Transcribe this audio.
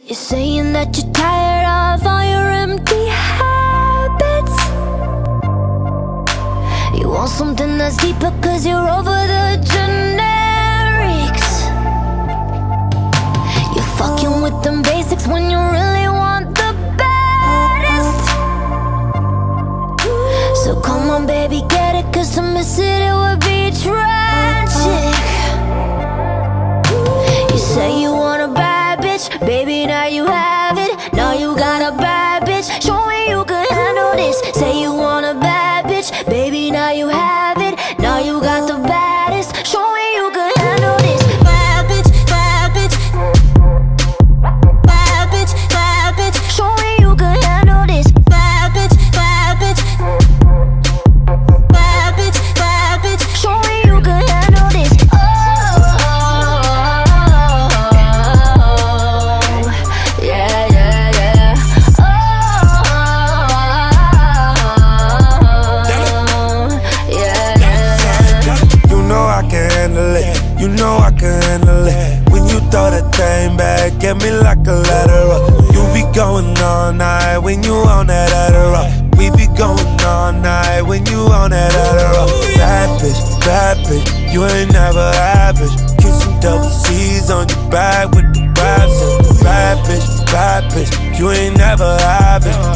You're saying that you're tired of all your empty habits. You want something that's deeper cause you're over the generics. You're fucking with them basics when you really want the baddest. So come on baby, get it, cause to miss it, it would be tragic. You say you want a bad bitch, baby now you have it. Now you got a bad bitch, show me you can handle this. Say you want a bad bitch, baby now you have it. Now you got the baddest, show me you can handle this. Bad bitch, bad bitch, bad bitch, bad bitch, show me you can handle this. Bad bitch, bad bitch, bad bitch, bad bitch, show me you can handle this. You know I can handle it. When you throw that thing back, get me like a ladder up. You be going all night when you on that Adderall. We be going all night when you on that Adderall. Bad bitch, you ain't never average. Kissing double C's on your back with the raps. Bad bitch, you ain't never average.